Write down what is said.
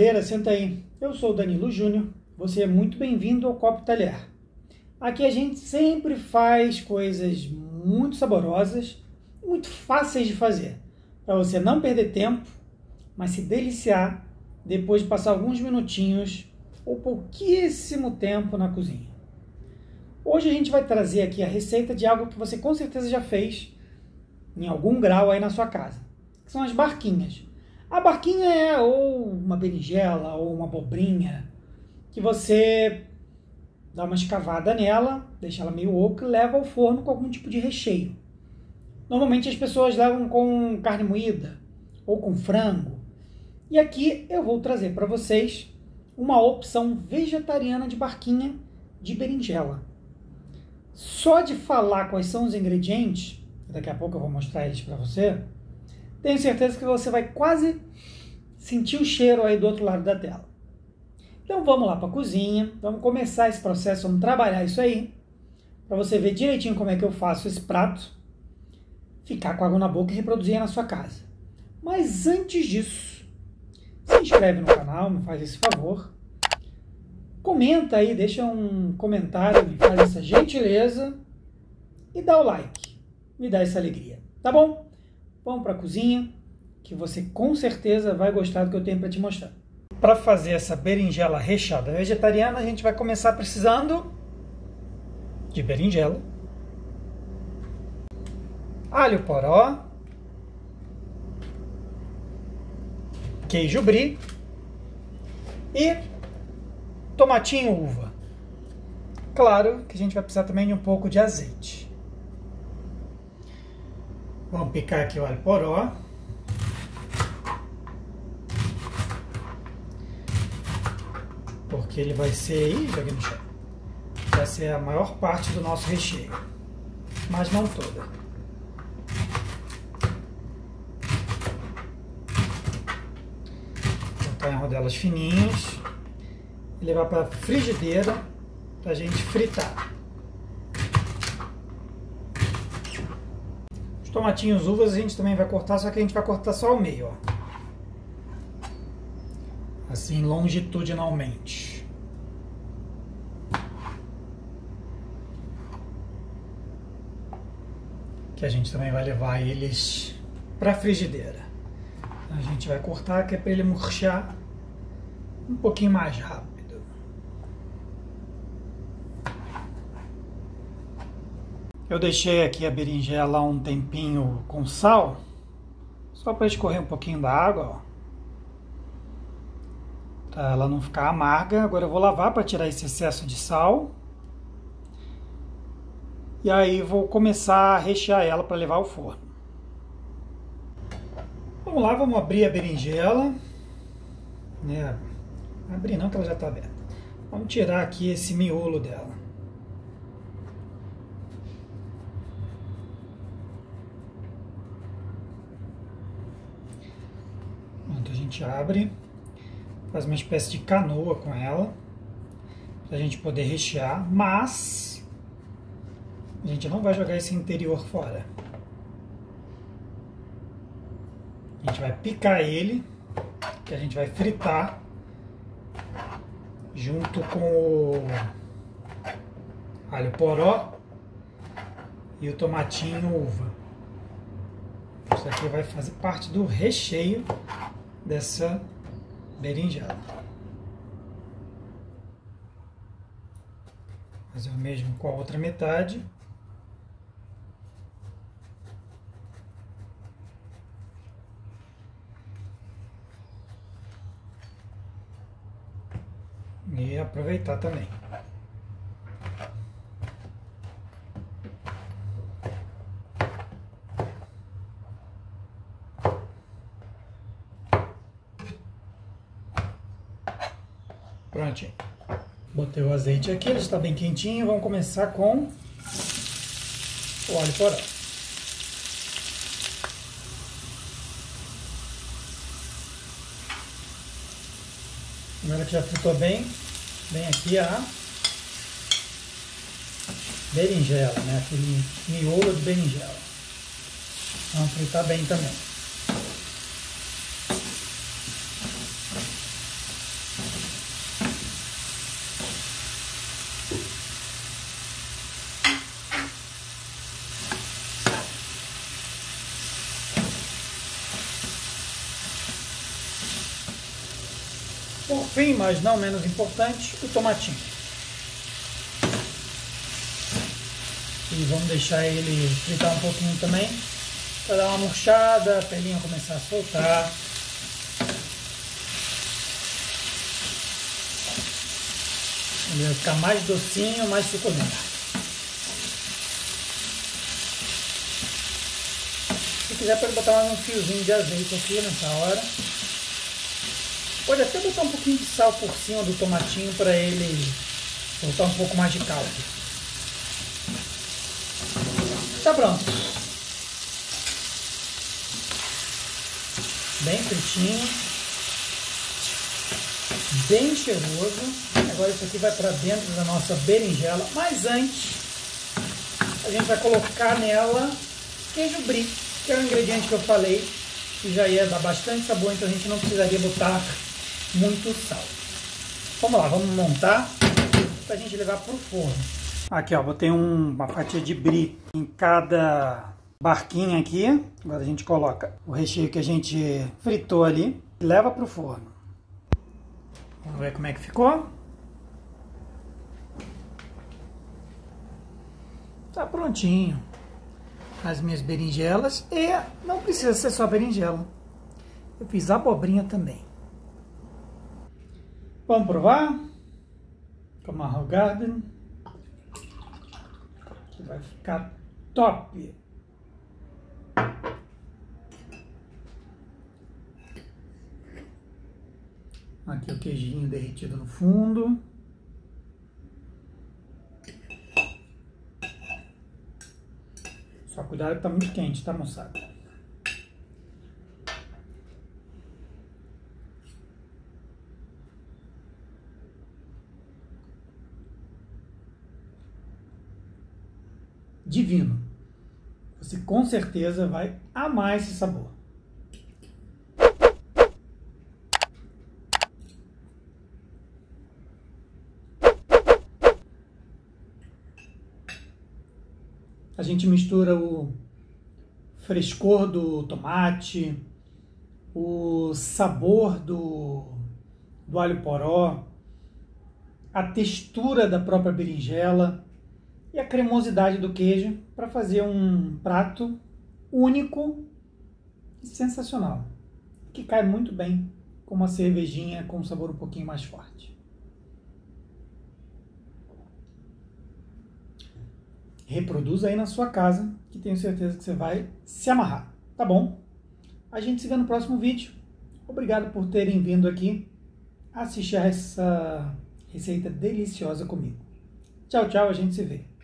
cadeira, senta aí. Eu sou o Danilo Júnior, você é muito bem-vindo ao Copo Talher. Aqui a gente sempre faz coisas muito saborosas, muito fáceis de fazer, para você não perder tempo, mas se deliciar depois de passar alguns minutinhos ou pouquíssimo tempo na cozinha. Hoje a gente vai trazer aqui a receita de algo que você com certeza já fez em algum grau aí na sua casa, que são as barquinhas. A barquinha é ou uma berinjela ou uma abobrinha que você dá uma escavada nela, deixa ela meio oca e leva ao forno com algum tipo de recheio. Normalmente as pessoas levam com carne moída ou com frango. E aqui eu vou trazer para vocês uma opção vegetariana de barquinha de berinjela. Só de falar quais são os ingredientes, daqui a pouco eu vou mostrar eles para você, tenho certeza que você vai quase sentir o cheiro aí do outro lado da tela. Então vamos lá para a cozinha, vamos começar esse processo, vamos trabalhar isso aí, para você ver direitinho como é que eu faço esse prato, ficar com água na boca e reproduzir na sua casa. Mas antes disso, se inscreve no canal, me faz esse favor, comenta aí, deixa um comentário, me faz essa gentileza e dá o like, me dá essa alegria, tá bom? Vamos para a cozinha, que você com certeza vai gostar do que eu tenho para te mostrar. Para fazer essa berinjela recheada vegetariana, a gente vai começar precisando de berinjela, alho poró, queijo brie e tomatinho uva. Claro que a gente vai precisar também de um pouco de azeite. Vamos picar aqui o alho poró. Porque ele vai ser aí, joguei no chão. Vai ser a maior parte do nosso recheio. Mas não toda. Cortar em rodelas fininhas. E levar para a frigideira para a gente fritar. Os tomatinhos uvas a gente também vai cortar, só que a gente vai cortar só ao meio, ó. Assim, longitudinalmente. Que a gente também vai levar eles para a frigideira. A gente vai cortar, que é para ele murchar um pouquinho mais rápido. Eu deixei aqui a berinjela um tempinho com sal, só para escorrer um pouquinho da água, ó. Para ela não ficar amarga. Agora eu vou lavar para tirar esse excesso de sal. E aí vou começar a rechear ela para levar ao forno. Vamos lá, vamos abrir a berinjela. Abrir não, que ela já está aberta. Vamos tirar aqui esse miolo dela. Pronto, a gente abre. Faz uma espécie de canoa com ela, para a gente poder rechear, mas a gente não vai jogar esse interior fora. A gente vai picar ele, que a gente vai fritar junto com o alho poró e o tomatinho uva. Isso aqui vai fazer parte do recheio dessa berinjela. Fazer o mesmo com a outra metade. E aproveitar também. Prontinho. Botei o azeite aqui, ele está bem quentinho. Vamos começar com o alho poró. Agora que já fritou bem, vem aqui a berinjela, né? Aquele miolo de berinjela. Vamos fritar bem também. Por fim, mas não menos importante, o tomatinho. E vamos deixar ele fritar um pouquinho também, para dar uma murchada, a pelinha começar a soltar. Ele vai ficar mais docinho, mais suculento. Se quiser pode botar mais um fiozinho de azeite aqui nessa hora. Pode até botar um pouquinho de sal por cima do tomatinho para ele soltar um pouco mais de caldo. Tá pronto. Bem fritinho. Bem cheiroso. Agora isso aqui vai para dentro da nossa berinjela. Mas antes, a gente vai colocar nela queijo brie, que é o ingrediente que eu falei, que já ia dar bastante sabor, então a gente não precisaria botar muito sal. Vamos lá, vamos montar para a gente levar para o forno. Aqui ó, botei uma fatia de brie em cada barquinha aqui. Agora a gente coloca o recheio que a gente fritou ali e leva para o forno. Vamos ver como é que ficou. Tá prontinho as minhas berinjelas, e não precisa ser só berinjela, eu fiz abobrinha também. Vamos provar? Camarão Garden, que vai ficar top. Aqui o queijinho derretido no fundo. Só cuidado que tá muito quente, tá, moçada? Divino. Você com certeza vai amar esse sabor. A gente mistura o frescor do tomate, o sabor do alho poró, a textura da própria berinjela e a cremosidade do queijo para fazer um prato único e sensacional, que cai muito bem com uma cervejinha com um sabor um pouquinho mais forte. Reproduza aí na sua casa, que tenho certeza que você vai se amarrar, tá bom? A gente se vê no próximo vídeo. Obrigado por terem vindo aqui assistir a essa receita deliciosa comigo. Tchau, tchau, a gente se vê.